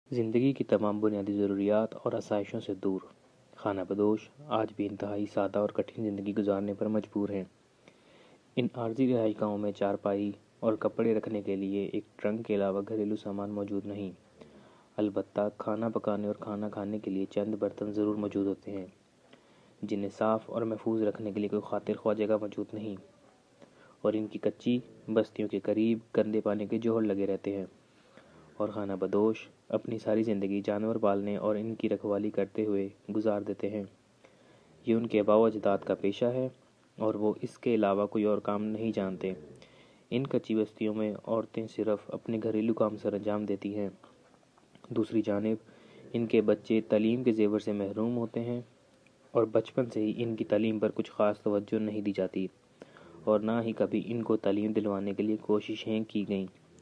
زندگی کی تمام بنیادی ضروریات اور آسائشوں سے دور، خانہ بدوش آج بھی انتہائی سادہ اور کٹھن زندگی گزارنے پر مجبور ہیں۔ ان عارضی رہائش گاہوں میں چارپائی اور کپڑے رکھنے کے لیے ایک ٹرنک کے علاوہ گھریلو سامان موجود نہیں۔ البتہ کھانا پکانے اور کھانا کھانے کے لیے چند برتن ضرور موجود ہوتے ہیں، جنہیں صاف اور محفوظ رکھنے کے لیے کوئی خاطر خواہ جگہ موجود نہیں، اور ان کی کچی بستیوں کے قریب گندے پانی کے جوہر لگے رہتے ہیں، اور خانہ بدوش اپنی ساری زندگی جانور پالنے اور ان کی رکھوالی کرتے ہوئے گزار دیتے ہیں۔ یہ ان کے آباء و اجداد کا پیشہ ہے اور وہ اس کے علاوہ کوئی اور کام نہیں جانتے۔ ان کچی بستیوں میں عورتیں صرف اپنے گھریلو کام سر انجام دیتی ہیں۔ دوسری جانب ان کے بچے تعلیم کے زیور سے محروم ہوتے ہیں، اور بچپن سے ہی ان کی تعلیم پر کچھ خاص توجہ نہیں دی جاتی، اور نہ ہی کبھی ان کو تعلیم دلوانے کے لیے کوششیں کی گئیں۔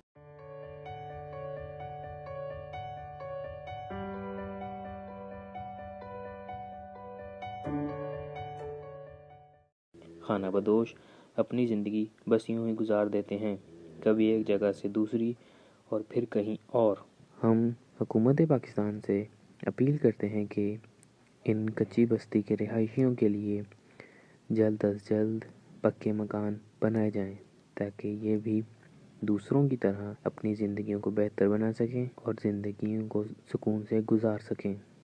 خانہ بدوش اپنی زندگی بس یوں ہی گزار دیتے ہیں، کبھی ایک جگہ سے دوسری اور پھر کہیں اور۔ ہم حکومت پاکستان سے اپیل کرتے ہیں کہ ان کچی بستی کے رہائشیوں کے لیے جلد از جلد پکے مکان بنائے جائیں، تاکہ یہ بھی دوسروں کی طرح اپنی زندگیوں کو بہتر بنا سکیں اور زندگیوں کو سکون سے گزار سکیں۔